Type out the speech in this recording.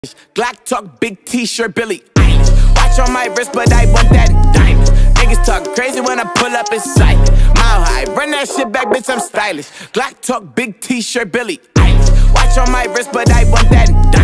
Glock talk, big t-shirt, Billy Eilish. Watch on my wrist, but I want that diamond. Niggas talk crazy when I pull up in sight. Mile high, run that shit back, bitch, I'm stylish. Glock talk, big t-shirt, Billy Eilish. Watch on my wrist, but I want that diamond.